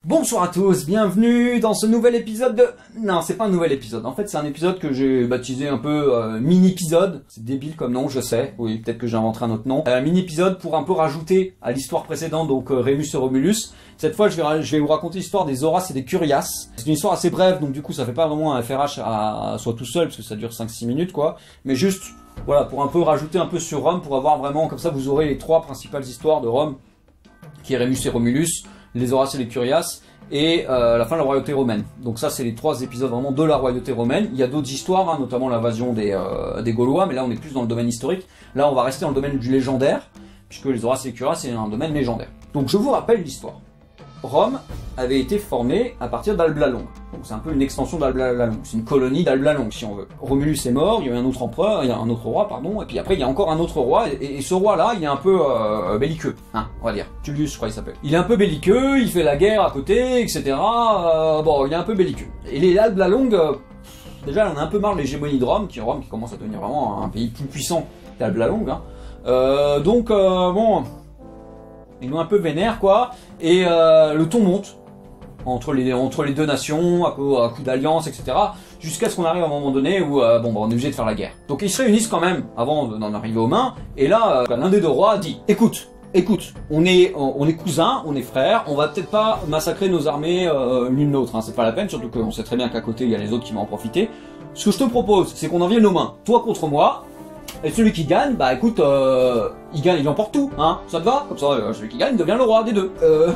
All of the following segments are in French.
Bonsoir à tous, bienvenue dans ce nouvel épisode de... Non, c'est pas un nouvel épisode, en fait c'est un épisode que j'ai baptisé un peu mini-épisode. C'est débile comme nom, je sais, oui, peut-être que j'ai inventé un autre nom. Mini-épisode pour un peu rajouter à l'histoire précédente, donc Rémus et Romulus. Cette fois, je vais vous raconter l'histoire des Horaces et des Curiaces. C'est une histoire assez brève, donc du coup ça fait pas vraiment un FRH à soi tout seul, parce que ça dure 5-6 minutes quoi. Mais juste, voilà, pour un peu rajouter un peu sur Rome, pour avoir vraiment, comme ça vous aurez les trois principales histoires de Rome, qui est Rémus et Romulus, les Horaces et les Curiaces, et la fin de la royauté romaine. Donc ça c'est les trois épisodes vraiment de la royauté romaine. Il y a d'autres histoires, hein, notamment l'invasion des Gaulois, mais là on est plus dans le domaine historique. Là on va rester dans le domaine du légendaire, puisque les Horaces et les Curiaces c'est un domaine légendaire. Donc je vous rappelle l'histoire. Rome avait été formée à partir d'Alba Longa. Donc c'est un peu une extension d'Alba Longa. C'est une colonie d'Alba Longa si on veut. Romulus est mort, il y a eu un autre empereur, il y a un autre roi, pardon, et puis après il y a encore un autre roi, et ce roi-là, il est un peu belliqueux, hein, on va dire. Tullius, je crois qu'il s'appelle. Il est un peu belliqueux, il fait la guerre à côté, etc. Bon, il est un peu belliqueux. Et les Alba Longa, déjà on a un peu marre de l'hégémonie de Rome qui commence à devenir vraiment un pays plus puissant qu'Alba Longa. Hein. Bon... Ils nous un peu vénèrent quoi, et le ton monte entre les deux nations, à coup d'alliance, etc. Jusqu'à ce qu'on arrive à un moment donné où on est obligé de faire la guerre. Donc ils se réunissent quand même avant d'en arriver aux mains, et là l'un des deux rois dit écoute, on est cousins, on est frères, on va peut-être pas massacrer nos armées l'une l'autre, hein, c'est pas la peine, surtout qu'on sait très bien qu'à côté il y a les autres qui vont en profiter. Ce que je te propose, c'est qu'on en vienne aux mains, toi contre moi. Et celui qui gagne, bah écoute, il gagne, il emporte tout, hein, ça te va? Comme ça, celui qui gagne devient le roi des deux.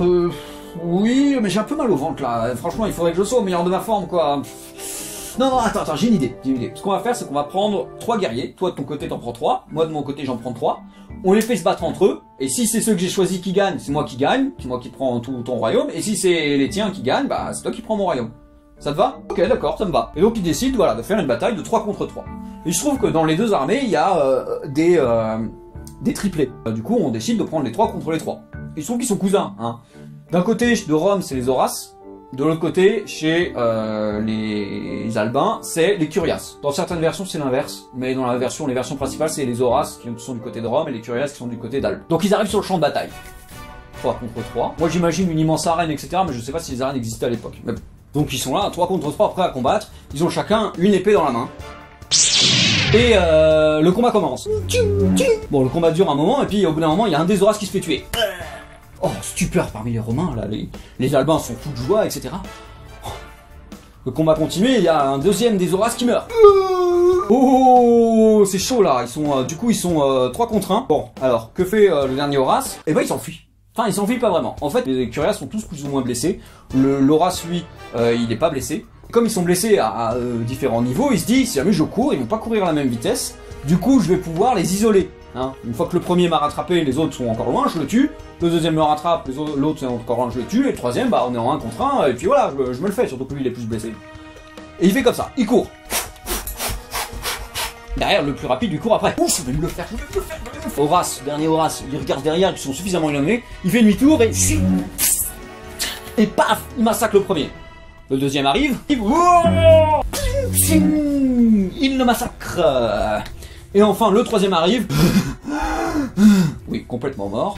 Oui, mais j'ai un peu mal au ventre là, franchement il faudrait que je sois au meilleur de ma forme quoi. Non, attends, j'ai une idée. Ce qu'on va faire, c'est qu'on va prendre 3 guerriers, toi de ton côté t'en prends 3, moi de mon côté j'en prends 3, on les fait se battre entre eux, et si c'est ceux que j'ai choisis qui gagnent, c'est moi qui gagne, c'est moi qui prends tout ton royaume, et si c'est les tiens qui gagnent, bah c'est toi qui prends mon royaume. Ça te va? Ok, d'accord, ça me va. Et donc ils décident, voilà, de faire une bataille de 3 contre 3. Et je trouve que dans les deux armées, il y a des triplés. Du coup, on décide de prendre les 3 contre les 3. Il se trouve qu'ils sont cousins, hein. D'un côté de Rome, c'est les Horaces. De l'autre côté, chez les Albins, c'est les Curiaces. Dans certaines versions, c'est l'inverse. Mais dans les versions principales, c'est les Horaces qui sont du côté de Rome et les Curiaces qui sont du côté d'Albe. Donc ils arrivent sur le champ de bataille. 3 contre 3. Moi, j'imagine une immense arène, etc. Mais je sais pas si les arènes existaient à l'époque. Mais bon. Donc ils sont là, 3 contre 3, prêts à combattre. Ils ont chacun une épée dans la main. Et le combat commence. Bon, le combat dure un moment, et puis au bout d'un moment, il y a un des Horaces qui se fait tuer. Oh, stupeur parmi les Romains, là, les Albins sont fous de joie, etc. Le combat continue, et il y a un deuxième des Horaces qui meurt. Oh, c'est chaud là, du coup ils sont 3 contre 1. Bon, alors, que fait le dernier Horace? Eh ben, il s'enfuit. Enfin, il s'enfuit pas vraiment. En fait, les Curiaces sont tous plus ou moins blessés. L'Horace, lui, il est pas blessé. Comme ils sont blessés à différents niveaux, il se dit, si jamais je cours, ils vont pas courir à la même vitesse. Du coup, je vais pouvoir les isoler. Hein. Une fois que le premier m'a rattrapé, les autres sont encore loin, je le tue. Le deuxième me rattrape, l'autre est encore loin, je le tue. Et le troisième, bah, on est en 1 contre 1. Et puis voilà, je me le fais, surtout que lui, il est plus blessé. Et il fait comme ça, il court. Derrière, le plus rapide, il court après. Ouf, je vais me le faire. Horace, dernier Horace, il regarde derrière, ils sont suffisamment éloignés. Il fait demi-tour et paf, il massacre le premier. Le deuxième arrive, il le massacre. Et enfin, le troisième arrive. Oui, complètement mort.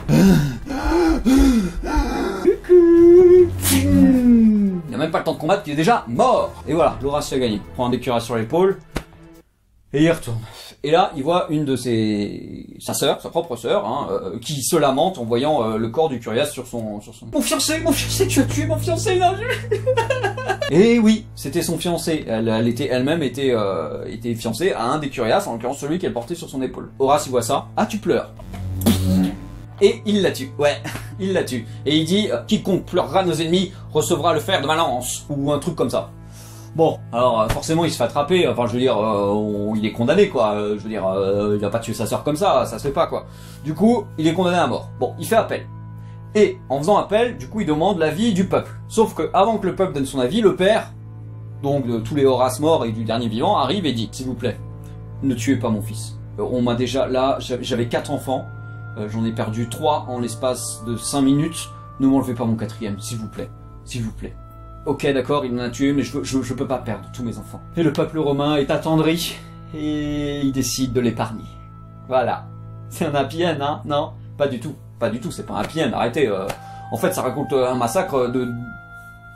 Il n'a même pas le temps de combattre, il est déjà mort. Et voilà, l'Horace a gagné. Il prend un des cuirassés sur l'épaule. Et il retourne. Et là, il voit une de sa propre sœur, hein, qui se lamente en voyant le corps du Curiace sur son... Mon fiancé, tu as tué mon fiancé, là. Et oui, c'était son fiancé. Elle-même était fiancée à un des Curiaces, en l'occurrence celui qu'elle portait sur son épaule. Horace, il voit ça. Ah, tu pleures. Et il la tue. Ouais, il la tue. Et il dit, quiconque pleurera nos ennemis recevra le fer de ma lance. Ou un truc comme ça. Bon, alors forcément il se fait attraper, enfin je veux dire, il est condamné quoi, je veux dire, il va pas tuer sa sœur comme ça se fait pas quoi. Du coup, il est condamné à mort. Bon, il fait appel. Et en faisant appel, du coup il demande l'avis du peuple. Sauf que avant que le peuple donne son avis, le père, donc de tous les Horaces morts et du dernier vivant, arrive et dit, s'il vous plaît, ne tuez pas mon fils. On m'a déjà, là, j'avais 4 enfants, j'en ai perdu 3 en l'espace de 5 minutes, ne m'enlevez pas mon 4e, s'il vous plaît, s'il vous plaît. Ok, d'accord, il en a tué, mais je peux pas perdre tous mes enfants. Et le peuple romain est attendri, et il décide de l'épargner. Voilà. C'est un happy end, hein? Non, pas du tout. Pas du tout, c'est pas un happy end, arrêtez. En fait, ça raconte un massacre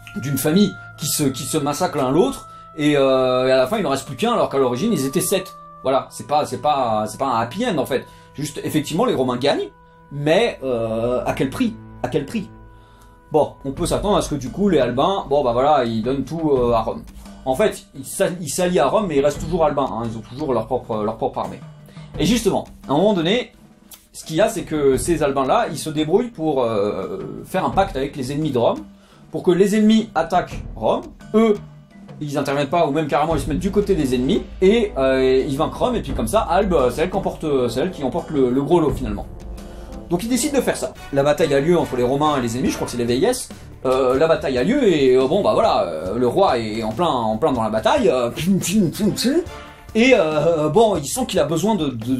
d'une famille qui se massacre l'un l'autre, et à la fin il n'en reste plus qu'un, alors qu'à l'origine ils étaient 7. Voilà, c'est pas un happy end en fait. Juste, effectivement, les Romains gagnent, mais à quel prix? À quel prix? Bon, on peut s'attendre à ce que du coup les Albains, bon bah voilà, ils donnent tout à Rome. En fait, ils s'allient à Rome, mais ils restent toujours Albains, hein, ils ont toujours leur propre armée. Et justement, à un moment donné, ce qu'il y a, c'est que ces Albains-là, ils se débrouillent pour faire un pacte avec les ennemis de Rome, pour que les ennemis attaquent Rome, eux, ils interviennent pas, ou même carrément ils se mettent du côté des ennemis, et ils vaincent Rome, et puis comme ça, Albe, c'est elle qui emporte le gros lot finalement. Donc ils décident de faire ça. La bataille a lieu entre les Romains et les ennemis, je crois que c'est les Véies. La bataille a lieu, et bon bah voilà, le roi est en plein dans la bataille, et bon, il sent qu'il a besoin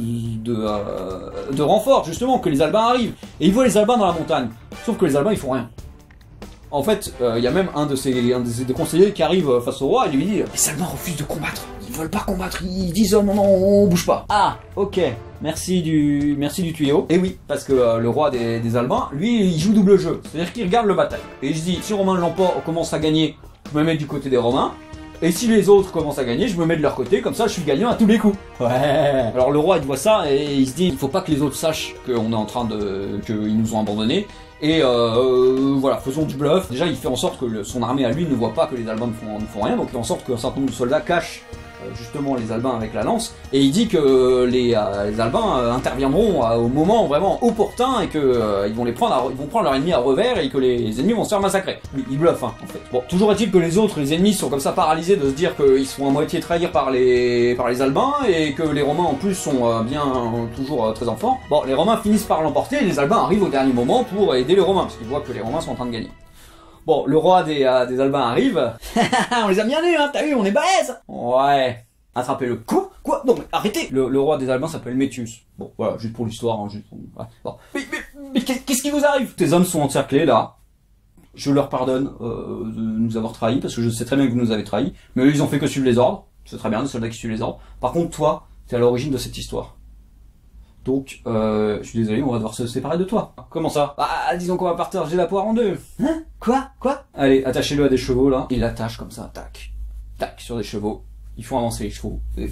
de renforts, justement, que les Albains arrivent. Et il voit les Albains dans la montagne, sauf que les Albains ils font rien. En fait, il y a même un de ses conseillers qui arrive face au roi et lui dit « Les Albains refusent de combattre, ils veulent pas combattre, ils disent oh, non, non, on bouge pas. » Ah, ok, merci du tuyau. Et oui, parce que le roi des Albains, lui, il joue double jeu, c'est-à-dire qu'il regarde le bataille. Et il se dit, si Romain l'emporte, commence à gagner, je me mets du côté des Romains. Et si les autres commencent à gagner, je me mets de leur côté, comme ça je suis gagnant à tous les coups. Ouais. Alors le roi il voit ça et il se dit, il faut pas que les autres sachent qu'on est en train qu'ils nous ont abandonnés. Et voilà, faisons du bluff. Déjà il fait en sorte que son armée à lui ne voit pas que les Albains ne font rien, donc il fait en sorte qu'un certain nombre de soldats cachent justement les Albains avec la lance, et il dit que les Albains interviendront au moment vraiment opportun, et que ils vont prendre leur ennemi à revers, et que les ennemis vont se faire massacrer. Il bluffe, hein, en fait. Bon, toujours est-il que les ennemis sont comme ça paralysés de se dire qu'ils se font à moitié trahir par les Albains, et que les Romains en plus sont bien toujours très en forme. Bon, les Romains finissent par l'emporter, et les Albains arrivent au dernier moment pour aider les Romains, parce qu'ils voient que les Romains sont en train de gagner. Bon, le roi des Albains arrive. On les a bien nés, hein, t'as vu, on est balèze. Ouais. Attrapez-le. Quoi? Non, mais arrêtez. Le roi des Albains s'appelle Métius. Bon, voilà, juste pour l'histoire, hein, juste pour... Ouais, bon. Mais qu'est-ce qui vous arrive? Tes hommes sont encerclés, là. Je leur pardonne de nous avoir trahis, parce que je sais très bien que vous nous avez trahis. Mais eux, ils ont fait que suivre les ordres. C'est très bien, des soldats qui suivent les ordres. Par contre, toi, t'es à l'origine de cette histoire. Donc, je suis désolé, on va devoir se séparer de toi. Comment ça? Bah, disons qu'on va partager la poire en deux. Hein? Quoi? Allez, attachez-le à des chevaux, là. Il l'attache comme ça, tac. Tac, sur des chevaux. Ils font avancer les chevaux. Et...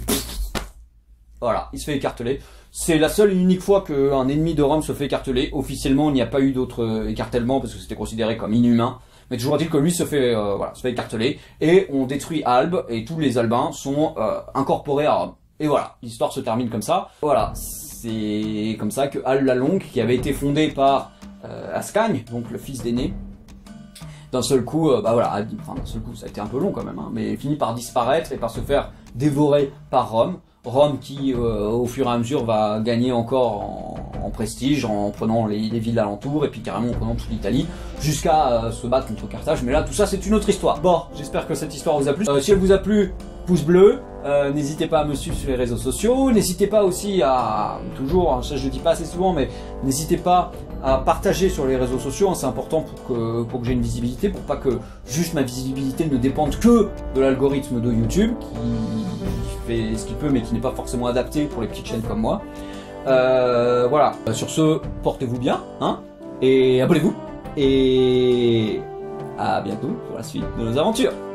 voilà, il se fait écarteler. C'est la seule et unique fois qu'un ennemi de Rome se fait écarteler. Officiellement, il n'y a pas eu d'autres écartèlements, parce que c'était considéré comme inhumain. Mais toujours est-il que lui se fait écarteler. Et on détruit Albe, et tous les Albains sont incorporés à Rome. Et voilà, l'histoire se termine comme ça. Voilà. C'est comme ça que Albe la Longue, qui avait été fondée par Ascagne, donc le fils d'Énée, d'un seul coup, d'un seul coup, ça a été un peu long quand même, hein, mais finit par disparaître et par se faire dévorer par Rome. Rome qui, au fur et à mesure, va gagner encore en prestige en prenant les villes alentours et puis carrément en prenant toute l'Italie, jusqu'à se battre contre Carthage. Mais là, tout ça, c'est une autre histoire. Bon, j'espère que cette histoire vous a plu. Si elle vous a plu, pouce bleu. N'hésitez pas à me suivre sur les réseaux sociaux. N'hésitez pas aussi à, toujours, ça je le dis pas assez souvent, mais n'hésitez pas à partager sur les réseaux sociaux, hein, c'est important pour que j'ai une visibilité, pour pas que juste ma visibilité ne dépende que de l'algorithme de YouTube, qui fait ce qu'il peut mais qui n'est pas forcément adapté pour les petites chaînes comme moi. Voilà, sur ce, portez-vous bien, hein, et abonnez-vous, et à bientôt pour la suite de nos aventures.